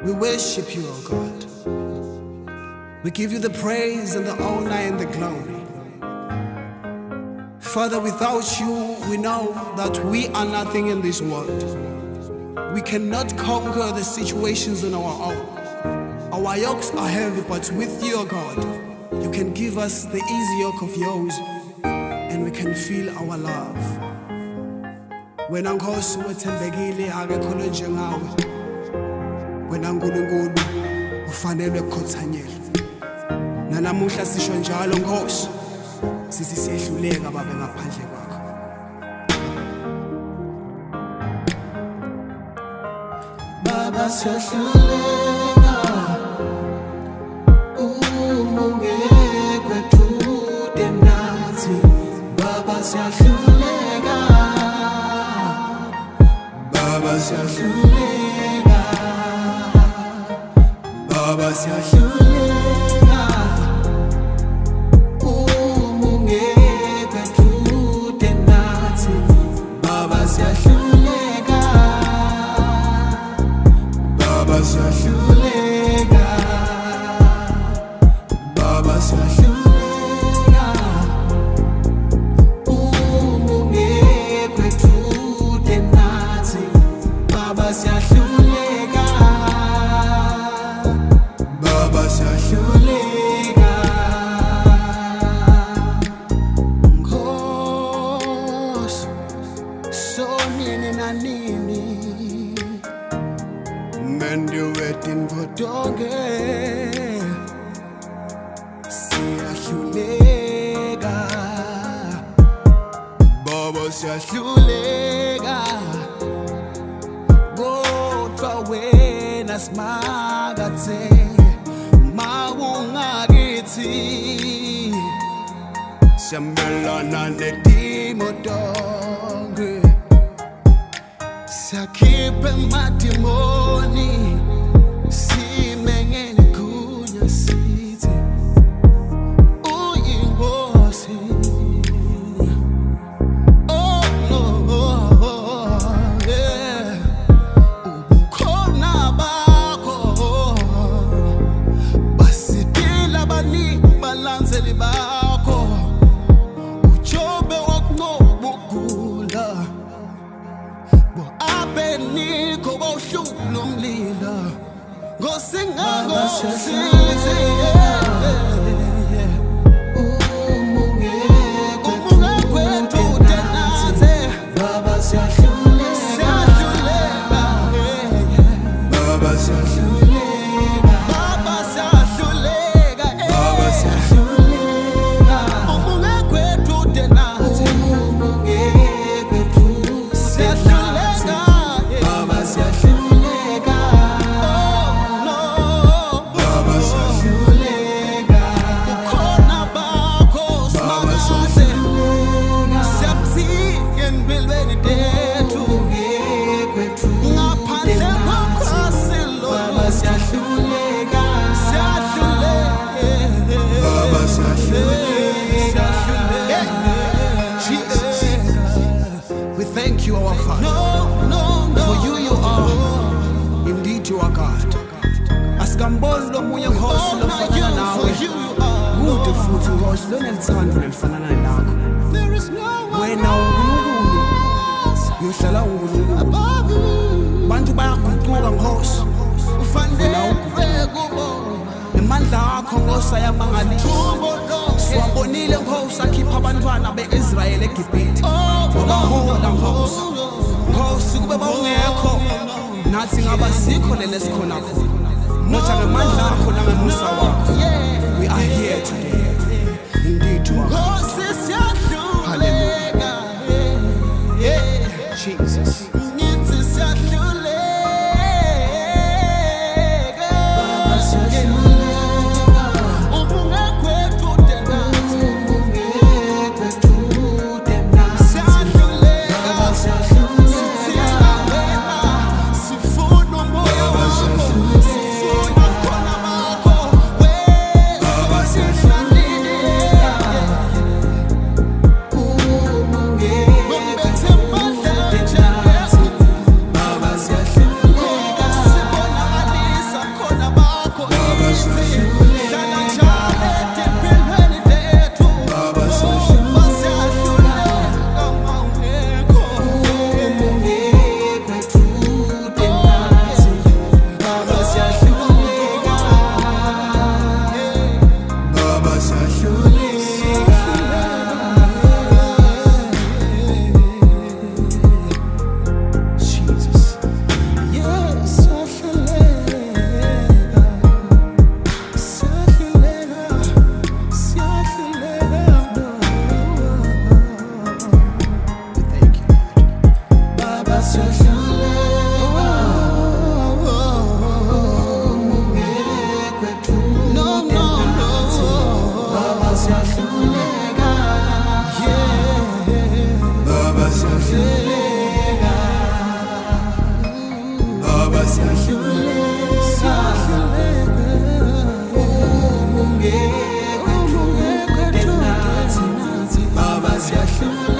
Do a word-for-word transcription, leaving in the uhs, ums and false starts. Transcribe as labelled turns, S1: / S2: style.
S1: We worship you, O God. We give you the praise and the honor and the glory. Father, without you, we know that we are nothing in this world. We cannot conquer the situations on our own. Our yokes are heavy, but with you, O God, you can give us the easy yoke of yours, and we can feel our love. Wena Nkosi wethembekile akekho njengawe. Wena Nkulunkulu ufanelwe ukukhothanyelwa. Nalamuhla sisho njalo Nkosi, sithi siyahluleka babe ngaphandle kwakho. Baba siyahluleka, uma ungekho kude nathi. Baba siyahluleka, Baba siyahluleka, Baba siyahluleka, uma ungekho kude nathi. Baba siyahluleka, Baba siyahluleka, Baba siyahluleka, uma ungekho kude nathi. Baba siyahluleka, Baba siyahluleka. Nkosi sonini na nini mende wetin vodonge siyahluleka, Baba siyahluleka. Kodwa wena simakathe mawungakithi siyamelana nedimo donke, siyakhipha emadimoni simengele gunya sithi uyinkosi. Oh no, yeah. Ubukhona bakho basidila bani balandzeli bakho. Ujobe wakunqobugula bo abeniko bawuhlula umlilo ngosingako sithi Baba siyahluleka, Baba siyahluleka, Baba siyahluleka, Baba siyahluleka. Umungekho kude nathi, umungekho siyahluleka, Baba siyahluleka. Oh no, Baba siyahluleka. Ukhona bakho simakade siyabzika empilweni tethu. Ngaphandle kwakho silo, Baba siyahluleka, siyahluleka, Baba siyahluleka. Jesus, we thank you, our Father. No, no, no. For you, you are indeed you are God. Asikamboni lomunye Nkosi lofana nawe. Kude futhi Nkosi lonelithando lelifanana lakho. Wena uNkulunkulu, uhlala uNkulunkulu. Bantu bayaguquka Nkosi, wena uguquka. Amandla akho Nkosi ayamangalisa. Siwabonile Nkosi akhipha abantwana be-Israyeli eGibhithe. Wabahola Nkosi. Nkosi kube bawungekho nathi ngaba sikho lena esikhona khona. Notha ngamandla akho nangemusa wakho, we are here today. Indeed you are. Nkosi siyahluleka, Jesus. Ngithi siyahluleka, Baba siyahluleka. Umungekho kude nathi, umungekho kude nathi. Siyahluleka, Baba siyahluleka. Sifuna umoya wakho, sifuna khona bakho. Baba siyahluleka. Siyahluleka.